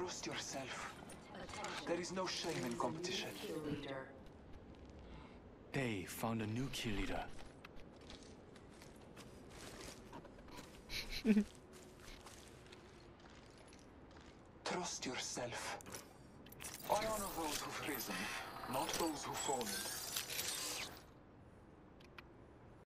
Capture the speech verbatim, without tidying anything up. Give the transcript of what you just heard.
Trust yourself. There is no shame in competition. Hey, found a new kill leader. Trust yourself. I honor those who've risen, not those who've fallen.